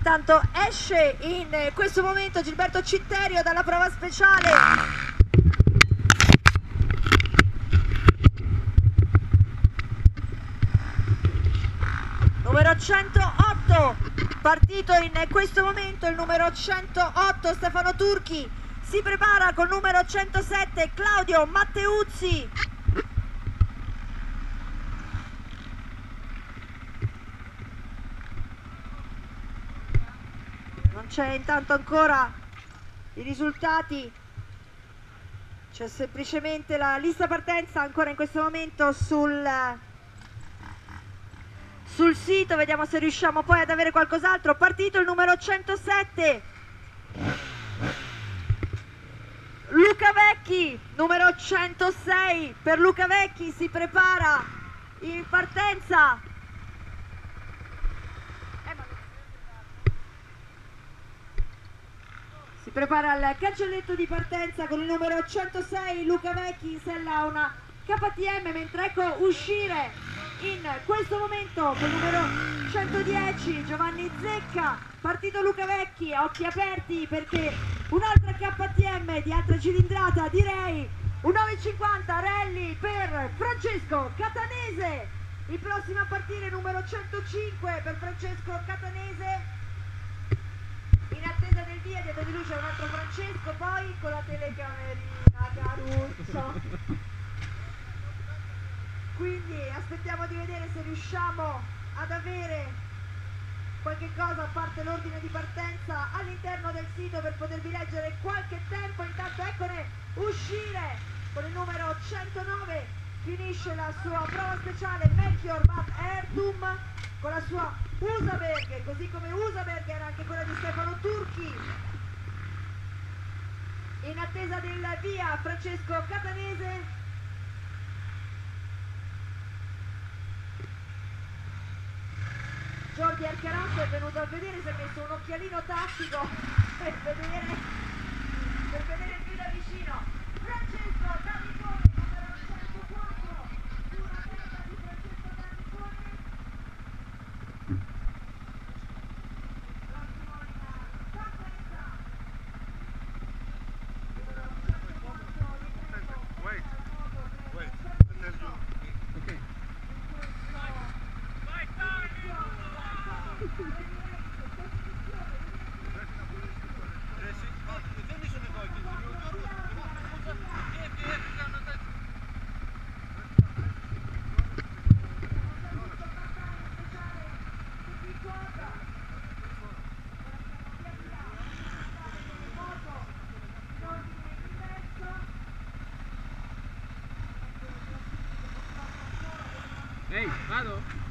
Intanto esce in questo momento Gilberto Citterio dalla prova speciale. Numero 108, partito in questo momento il numero 108 Stefano Turchi, si prepara col numero 107 Claudio Matteuzzi. Non c'è intanto ancora i risultati, c'è semplicemente la lista partenza ancora in questo momento sul sito. Vediamo se riusciamo poi ad avere qualcos'altro. Partito il numero 107 Luca Vecchi, numero 106 per Luca Vecchi, si prepara in partenza. Si prepara al cancelletto di partenza con il numero 106 Luca Vecchi in sella a una KTM, mentre ecco uscire in questo momento con il numero 110 Giovanni Zecca. Partito Luca Vecchi, occhi aperti perché un'altra KTM di altra cilindrata, direi un 950 rally per Francesco Catanese. Il prossimo a partire numero 105 per Francesco Catanese. In attesa del via dietro di lui c'è un altro Francesco, poi con la telecamerina Caruso. Quindi aspettiamo di vedere se riusciamo ad avere qualche cosa a parte l'ordine di partenza all'interno del sito per potervi leggere qualche tempo. Intanto eccone uscire con il numero 109, finisce la sua prova speciale Melchior Van Ertum con la sua Usaberg, così come Usaberg era anche quella di Stefano Turchi. In attesa del via Francesco Catanese. Jordi Arcarazzo è venuto a vedere, si è messo un occhialino tattico per vedere più da vicino. Francesco Danicone, numero 104, sulla testa di Francesco Danicone. Prossimo in partenza. Numero 104, ripeto. Wait. Okay. Ehi, vado?